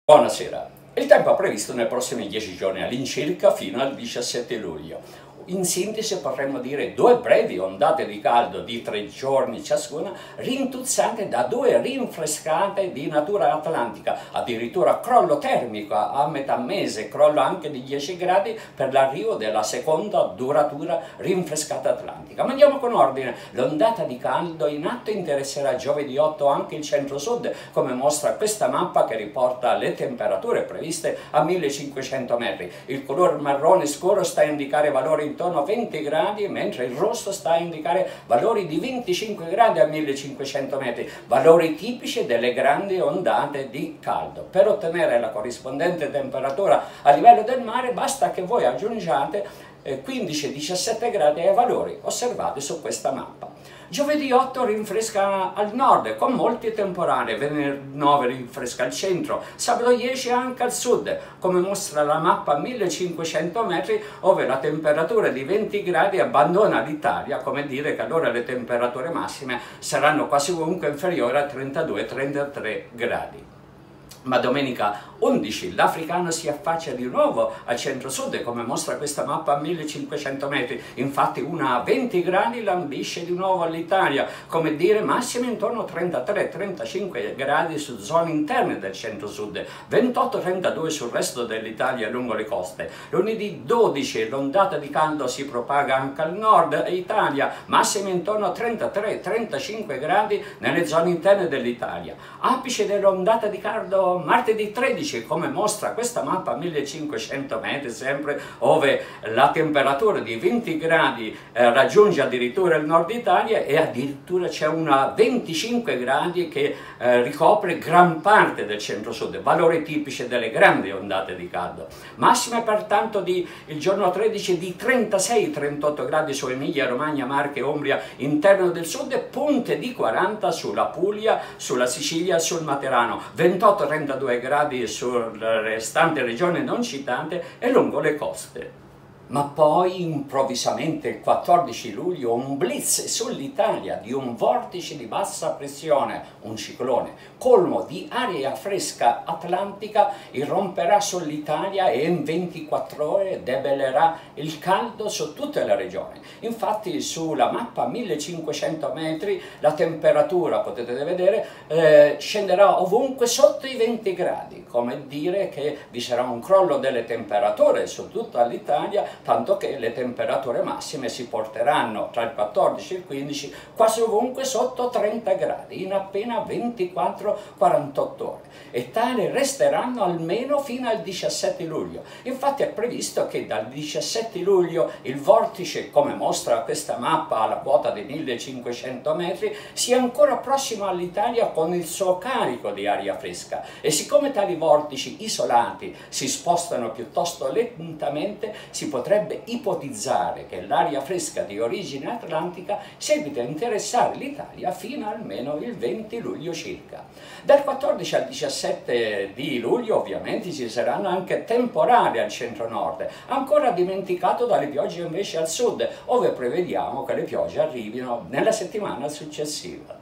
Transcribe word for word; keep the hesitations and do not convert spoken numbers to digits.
Buonasera. Il tempo previsto nei prossimi dieci giorni all'incirca fino al diciassette luglio. In sintesi potremmo dire due brevi ondate di caldo di tre giorni ciascuna, rintuzzate da due rinfrescate di natura atlantica, addirittura crollo termico a metà mese, crollo anche di dieci gradi per l'arrivo della seconda duratura rinfrescata atlantica. Ma andiamo con ordine. L'ondata di caldo in atto interesserà giovedì otto anche il centro-sud, come mostra questa mappa che riporta le temperature previste a millecinquecento metri. Il color marrone scuro sta a indicare valori intorno a venti gradi, mentre il rosso sta a indicare valori di venticinque gradi a millecinquecento metri, valori tipici delle grandi ondate di caldo. Per ottenere la corrispondente temperatura a livello del mare basta che voi aggiungiate quindici diciassette gradi ai valori osservati su questa mappa. Giovedì otto rinfresca al nord con molti temporali, venerdì nove rinfresca al centro, sabato dieci anche al sud, come mostra la mappa a millecinquecento metri, dove la temperatura di venti gradi abbandona l'Italia, come dire che allora le temperature massime saranno quasi ovunque inferiori a trentadue trentatré gradi. Ma domenica undici l'africano si affaccia di nuovo al centro-sud, come mostra questa mappa a millecinquecento metri. Infatti una a venti gradi lambisce di nuovo all'Italia, come dire massime intorno a trentatré trentacinque gradi su zone interne del centro-sud, ventotto trentadue sul resto dell'Italia lungo le coste. Lunedì dodici l'ondata di caldo si propaga anche al nord Italia, massime intorno a trentatré trentacinque gradi nelle zone interne dell'Italia. Apice dell'ondata di caldo martedì tredici, come mostra questa mappa a millecinquecento metri, sempre dove la temperatura di venti gradi eh, raggiunge addirittura il nord Italia, e addirittura c'è una venticinque gradi che eh, ricopre gran parte del centro-sud, valori tipici delle grandi ondate di caldo. Massime pertanto di, il giorno tredici di trentasei trentotto gradi su Emilia, Romagna, Marche, Umbria, interno del sud, e punte di quaranta sulla Puglia, sulla Sicilia e sul Materano, ventotto trentadue gradi sulle restanti regioni non citate e lungo le coste. Ma poi improvvisamente il quattordici luglio un blitz sull'Italia di un vortice di bassa pressione, un ciclone, colmo di aria fresca atlantica, irromperà sull'Italia e in ventiquattro ore debellerà il caldo su tutte le regioni. Infatti sulla mappa a millecinquecento metri la temperatura, potete vedere, eh, scenderà ovunque sotto i venti gradi, come dire che vi sarà un crollo delle temperature su tutta l'Italia, tanto che le temperature massime si porteranno tra il quattordici e il quindici quasi ovunque sotto trenta gradi in appena ventiquattro quarantotto ore, e tali resteranno almeno fino al diciassette luglio. Infatti è previsto che dal diciassette luglio il vortice, come mostra questa mappa alla quota di millecinquecento metri, sia ancora prossimo all'Italia con il suo carico di aria fresca, e siccome tali vortici isolati si spostano piuttosto lentamente, si potrebbe ipotizzare che l'aria fresca di origine atlantica seguita a interessare l'Italia fino almeno il venti luglio circa. Dal quattordici al diciassette di luglio ovviamente ci saranno anche temporali al centro-nord, ancora dimenticato dalle piogge invece al sud, dove prevediamo che le piogge arrivino nella settimana successiva.